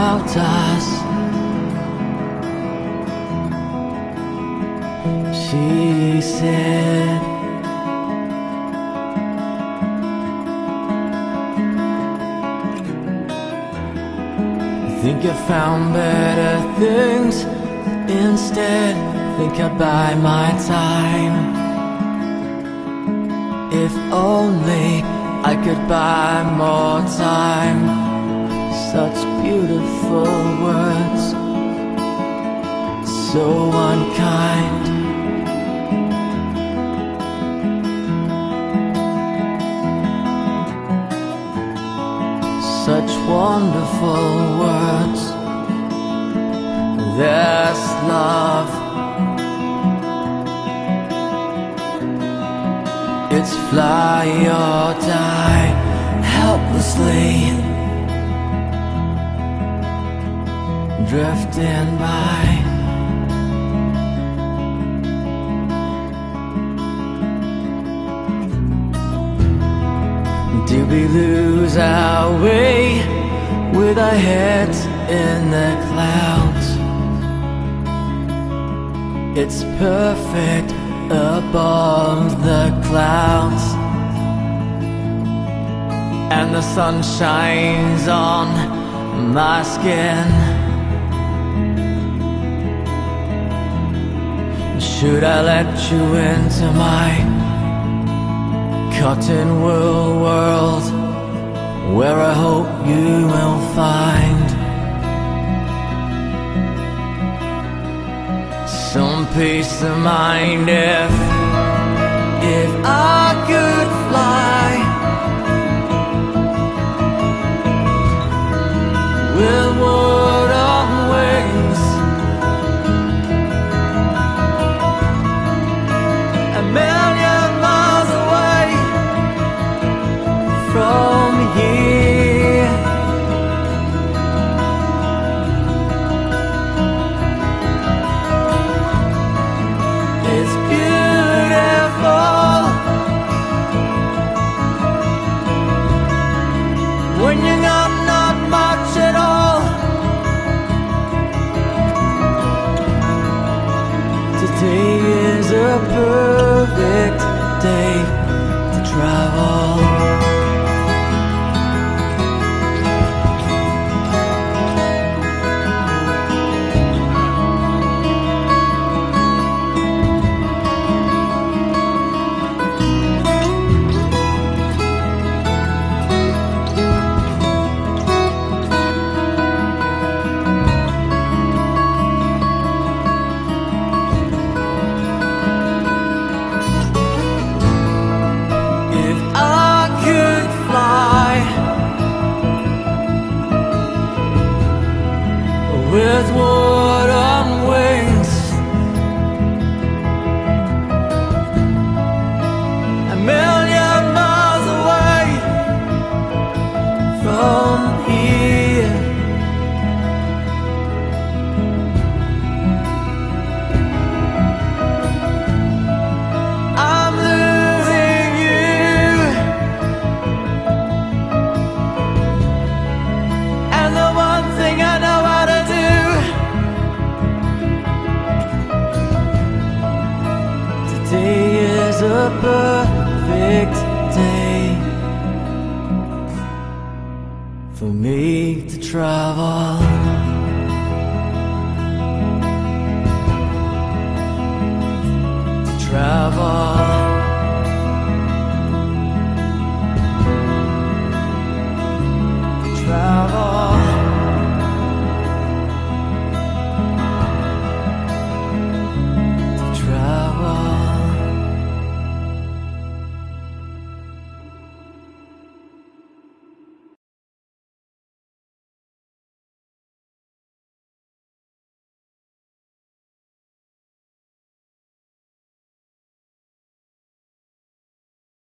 about us. She said, I think I found better things. Instead, think I'd buy my time. If only I could buy more time. Such beautiful words, so unkind. Such wonderful words. There's love. It's fly or die, helplessly drifting by. Do we lose our way with our heads in the clouds? It's perfect above the clouds, and the sun shines on my skin. Should I let you into my cotton wool world, where I hope you will find some peace of mind? If I could fly with wood on wings, a million miles away from here, it's beautiful when you got not much at all. Today is a perfect day to travel. With wood on wings, a million miles away from here, I'm losing you, and the one thing I know how to do today is a perfect day for me to travel.